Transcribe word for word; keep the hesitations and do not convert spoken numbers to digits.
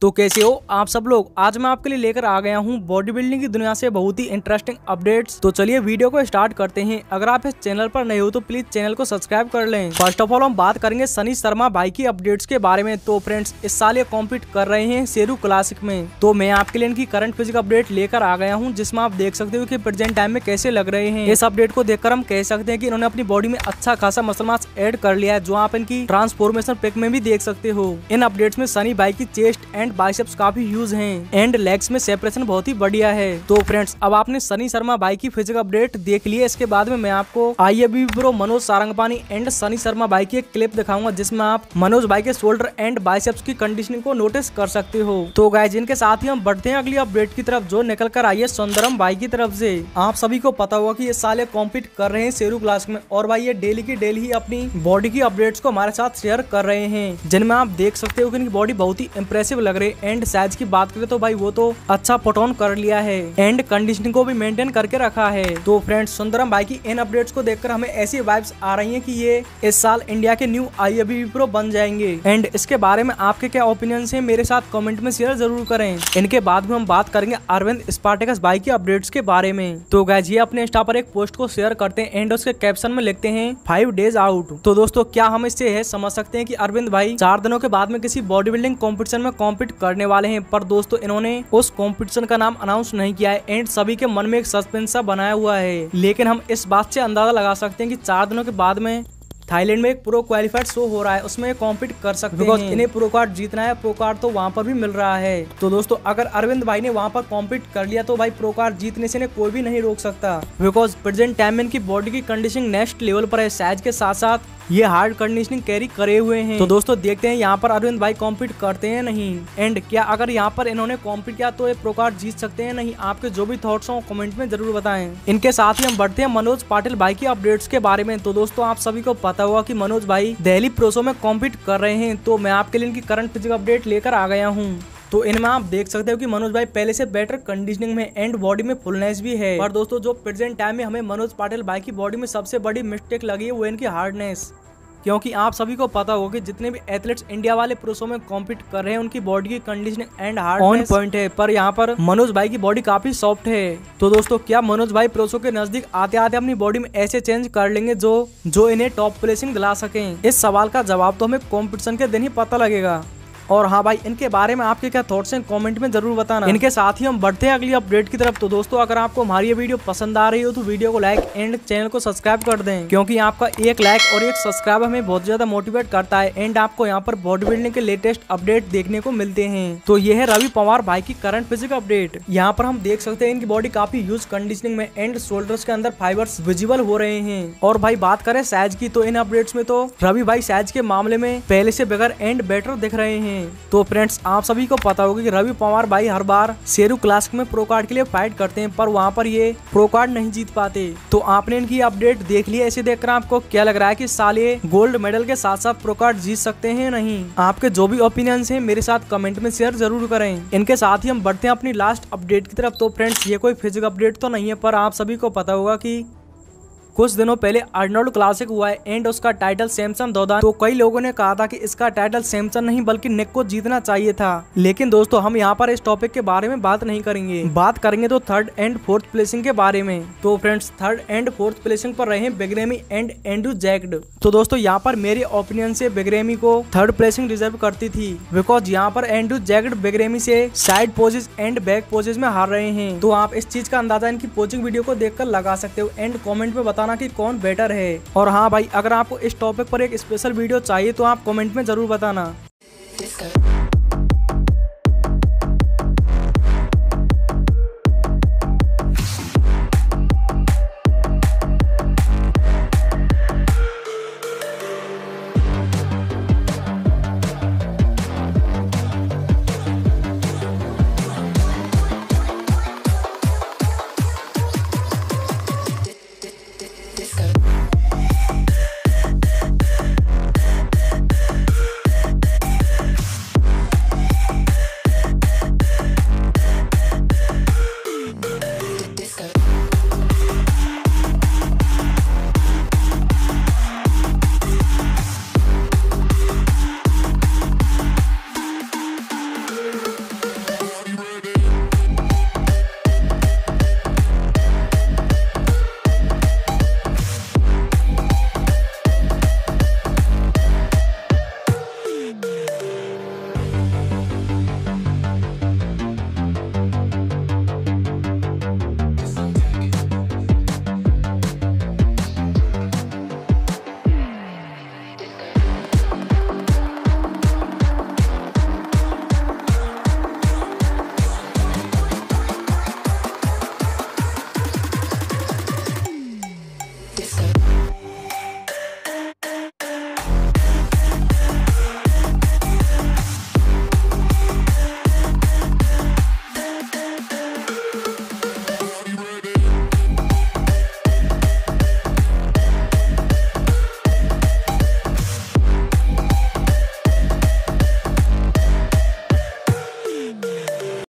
तो कैसे हो आप सब लोग। आज मैं आपके लिए लेकर आ गया हूं बॉडी बिल्डिंग की दुनिया से बहुत ही इंटरेस्टिंग अपडेट्स। तो चलिए वीडियो को स्टार्ट करते हैं। अगर आप इस चैनल पर नए हो तो प्लीज चैनल को सब्सक्राइब कर लें। फर्स्ट ऑफ ऑल हम बात करेंगे सनी शर्मा भाई की अपडेट्स के बारे में। तो फ्रेंड्स इस साल ये कॉम्पीट कर रहे हैं शेरू क्लासिक में। तो मैं आपके लिए इनकी करंट फिजिक अपडेट लेकर आ गया हूँ, जिसमें आप देख सकते हो कि प्रेजेंट टाइम में कैसे लग रहे हैं। इस अपडेट को देखकर हम कह सकते हैं कि इन्होंने अपनी बॉडी में अच्छा खासा मसल मास ऐड कर लिया है, जो आप इनकी ट्रांसफॉर्मेशन पिक में भी देख सकते हो। इन अपडेट्स में सनी भाई की चेस्ट एंड बाइसेप्स काफी यूज हैं एंड लेग्स में सेपरेशन बहुत ही बढ़िया है। तो फ्रेंड्स अब आपने सनी शर्मा भाई की फिजिक अपडेट देख ली है। इसके बाद में मैं आपको IFB pro Manoj Sarangapani and Sunny Sharma भाई की एक क्लिप दिखाऊंगा, जिसमें आप मनोज भाई के शोल्डर एंड बाइसेप्स की कंडीशनिंग को नोटिस कर सकते हो। तो गाइस इनके साथ ही हम बढ़ते हैं अगली अपडेट की तरफ, जो निकल कर आई है सुंदरम भाई की तरफ से। आप सभी को पता होगा कि ये साले कॉम्पीट कर रहे हैं शेरू क्लासिक में, और भाई ये डेली की डेली ही अपनी बॉडी की अपडेट्स को हमारे साथ शेयर कर रहे हैं, जिनमें आप देख सकते हो कि इनकी बॉडी बहुत ही इंप्रेसिव लग रही है। एंड साइज की बात करें तो भाई वो तो अच्छा पुट ऑन कर लिया है एंड कंडीशनिंग को भी मेंटेन करके रखा है। तो फ्रेंड्स सुंदरम भाई की इन अपडेट्स को देखकर हमें ऐसी वाइब्स आ रही हैं कि ये इस साल इंडिया के न्यू आईएफबी प्रो बन जाएंगे। एंड इसके बारे में आपके क्या ओपिनियंस हैं मेरे साथ कमेंट में शेयर जरूर करें। इनके बाद में हम बात करेंगे अरविंद स्पार्टेकस भाई की अपडेट्स के बारे में। तो गाइस ये अपने इंस्टा पर एक पोस्ट को शेयर करते हैं एंड उसके कैप्शन में लिखते हैं फाइव डेज आउट। तो दोस्तों क्या हम इससे है समझ सकते हैं कि अरविंद भाई चार दिनों के बाद में किसी बॉडी बिल्डिंग कॉम्पिटिशन में कॉम्पीट करने वाले हैं। पर दोस्तों इन्होंने उस कॉम्पिटिशन का नाम अनाउंस नहीं किया है एंड सभी के मन में एक सस्पेंस सा बनाया हुआ है। लेकिन हम इस बात से अंदाजा लगा सकते हैं कि चार दिनों के बाद में थाईलैंड में एक प्रो क्वालिफाइड शो हो रहा है, उसमें कॉम्पीट कर सकते हैं। इन्हें प्रो कार्ड जीतना है, प्रो कार्ड तो वहाँ पर भी मिल रहा है। तो दोस्तों अगर अरविंद भाई ने वहाँ पर कॉम्पीट कर लिया तो भाई प्रो कार्ड जीतने से कोई भी नहीं रोक सकता, बिकॉज प्रेजेंट टाइम में इनकी बॉडी की कंडीशनिंग नेक्स्ट लेवल पर है। साइज के साथ साथ ये हार्ड कंडीशनिंग कैरी करे हुए हैं। तो दोस्तों देखते हैं यहाँ पर अरविंद भाई कॉम्पीट करते हैं नहीं, एंड क्या अगर यहाँ पर इन्होंने कॉम्पीट किया तो ये प्रो कार्ड जीत सकते हैं नहीं। आपके जो भी थॉट्स हो कमेंट में जरूर बताएं। इनके साथ ही हम बढ़ते हैं मनोज पाटिल भाई की अपडेट्स के बारे में। तो दोस्तों आप सभी को पता होगा कि मनोज भाई दिल्ली प्रो शो में कॉम्पीट कर रहे हैं। तो मैं आपके लिए इनकी करंट फिजिक अपडेट लेकर आ गया हूँ। तो इनमें आप देख सकते हो कि मनोज भाई पहले से बेटर कंडीशनिंग में एंड बॉडी में फुलनेस भी है। पर दोस्तों जो प्रेजेंट टाइम में हमें मनोज पाटिल भाई की बॉडी में सबसे बड़ी मिस्टेक लगी है वो इनकी हार्डनेस, क्योंकि आप सभी को पता होगा कि जितने भी एथलीट्स इंडिया वाले प्रो शो में कॉम्पीट कर रहे हैं उनकी बॉडी की conditioning and hardness on point है, पर यहाँ पर मनोज भाई की बॉडी काफी सॉफ्ट है। तो दोस्तों क्या मनोज भाई प्रो शो के नजदीक आते आते अपनी बॉडी में ऐसे चेंज कर लेंगे जो जो इन्हें टॉप प्लेसिंग दिला सकें? इस सवाल का जवाब तो हमें कॉम्पिटिशन के दिन ही पता लगेगा। और हाँ भाई इनके बारे में आपके क्या थॉट्स हैं कमेंट में जरूर बताना। इनके साथ ही हम बढ़ते हैं अगली अपडेट की तरफ। तो दोस्तों अगर आपको हमारी ये वीडियो पसंद आ रही हो तो वीडियो को लाइक एंड चैनल को सब्सक्राइब कर दें, क्योंकि आपका एक लाइक और एक सब्सक्राइब हमें बहुत ज्यादा मोटिवेट करता है एंड आपको यहाँ पर बॉडी बिल्डिंग के लेटेस्ट अपडेट देखने को मिलते हैं। तो ये है रवि पवार भाई की करंट फिजिक अपडेट। यहाँ पर हम देख सकते हैं इनकी बॉडी काफी यूज कंडीशनिंग में एंड शोल्डर्स के अंदर फाइबर्स विजिबल हो रहे हैं। और भाई बात करें साइज की तो इन अपडेट्स में तो रवि भाई साइज के मामले में पहले से बगैर एंड बेटर दिख रहे हैं। तो फ्रेंड्स आप सभी को पता होगा कि रवि पवार भाई हर बार शेरू क्लासिक में प्रो कार्ड के लिए फाइट करते हैं, पर वहाँ पर ये प्रो कार्ड नहीं जीत पाते। तो आपने इनकी अपडेट देख ली है, ऐसे देखकर आपको क्या लग रहा है कि साले गोल्ड मेडल के साथ साथ प्रो कार्ड जीत सकते हैं नहीं? आपके जो भी ओपिनियंस हैं मेरे साथ कमेंट में शेयर जरूर करें। इनके साथ ही हम बढ़ते हैं अपनी लास्ट अपडेट की तरफ। तो फ्रेंड्स ये कोई फिजिक अपडेट तो नहीं है, पर आप सभी को पता होगा कि कुछ दिनों पहले अर्नोल्ड क्लासिक हुआ है एंड उसका टाइटल सैमसन दोदान। तो कई लोगों ने कहा था कि इसका टाइटल सैमसन नहीं बल्कि निक को जीतना चाहिए था। लेकिन दोस्तों हम यहाँ पर इस टॉपिक के बारे में बात नहीं करेंगे, बात करेंगे तो थर्ड एंड फोर्थ प्लेसिंग के बारे में। तो friends third and fourth placing पर रहे बेग्रेमी एंड एंड्रू जैक्ड। तो दोस्तों यहाँ पर मेरे ओपिनियन से बेग्रेमी को थर्ड प्लेसिंग डिजर्व करती थी, बिकॉज यहाँ पर एंड्रू जैक्ड बेग्रेमी से side poses and back poses में हार रहे हैं। तो आप इस चीज का अंदाजा इनकी पोजिंग वीडियो को देखकर लगा सकते हो एंड कॉमेंट में बताना कि कौन बेटर है। और हाँ भाई अगर आपको इस टॉपिक पर एक स्पेशल वीडियो चाहिए तो आप कमेंट में जरूर बताना।